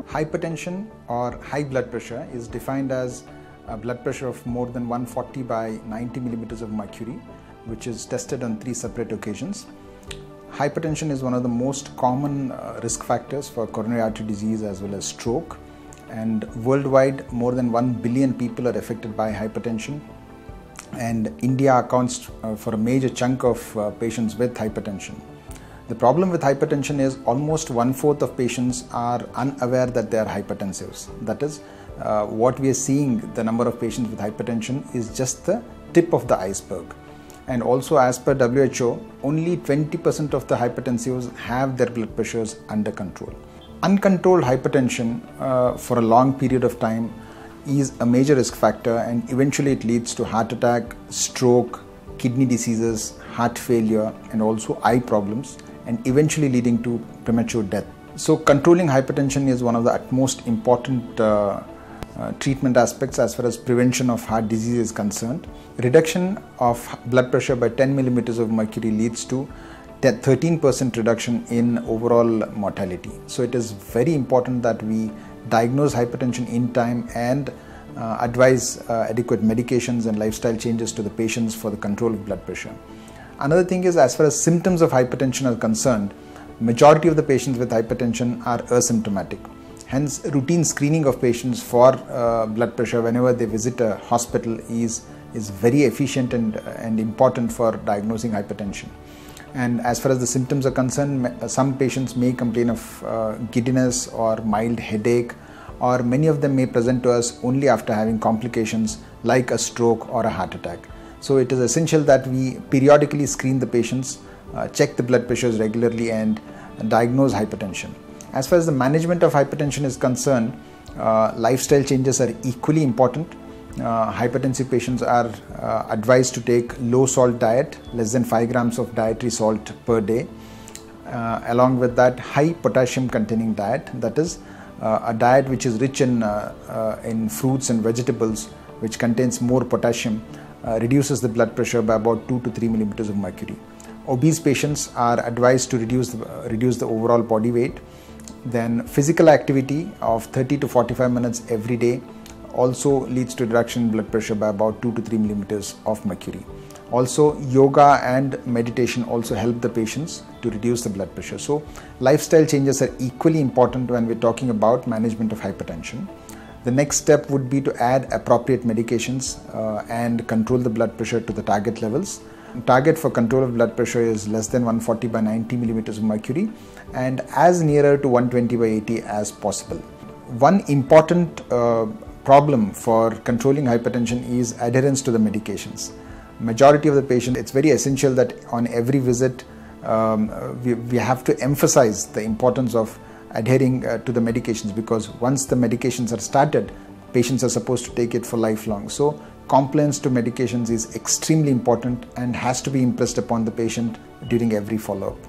Hypertension or high blood pressure is defined as a blood pressure of more than 140 by 90 millimeters of mercury, which is tested on 3 separate occasions. Hypertension is one of the most common risk factors for coronary artery disease as well as stroke, and worldwide more than 1 billion people are affected by hypertension, and India accounts for a major chunk of patients with hypertension. The problem with hypertension is almost 1/4 of patients are unaware that they are hypertensives. That is, what we are seeing, the number of patients with hypertension is just the tip of the iceberg. And also, as per WHO, only 20% of the hypertensives have their blood pressures under control. Uncontrolled hypertension for a long period of time is a major risk factor, and eventually it leads to heart attack, stroke, kidney diseases, heart failure, and also eye problems, and eventually leading to premature death. So controlling hypertension is one of the utmost important treatment aspects as far as prevention of heart disease is concerned. Reduction of blood pressure by 10 millimeters of mercury leads to 13% reduction in overall mortality. So it is very important that we diagnose hypertension in time and advise adequate medications and lifestyle changes to the patients for the control of blood pressure. Another thing is, as far as symptoms of hypertension are concerned, majority of the patients with hypertension are asymptomatic. Hence, routine screening of patients for blood pressure whenever they visit a hospital is very efficient and important for diagnosing hypertension. And as far as the symptoms are concerned, some patients may complain of giddiness or mild headache, or many of them may present to us only after having complications like a stroke or a heart attack. So it is essential that we periodically screen the patients, check the blood pressures regularly, and diagnose hypertension. As far as the management of hypertension is concerned, lifestyle changes are equally important. Hypertensive patients are advised to take low salt diet, less than 5 grams of dietary salt per day. Along with that, high potassium containing diet, that is a diet which is rich in fruits and vegetables, which contains more potassium, reduces the blood pressure by about 2 to 3 millimeters of mercury. Obese patients are advised to reduce the overall body weight. Then physical activity of 30 to 45 minutes every day also leads to reduction in blood pressure by about 2 to 3 millimeters of mercury. Also, yoga and meditation also help the patients to reduce the blood pressure. So lifestyle changes are equally important when we're talking about management of hypertension. The next step would be to add appropriate medications and control the blood pressure to the target levels. Target for control of blood pressure is less than 140 by 90 millimeters of mercury and as nearer to 120 by 80 as possible. One important problem for controlling hypertension is adherence to the medications. Majority of the patients, it's very essential that on every visit we have to emphasize the importance of adhering to the medications, because once the medications are started, patients are supposed to take it for lifelong. So compliance to medications is extremely important and has to be impressed upon the patient during every follow-up.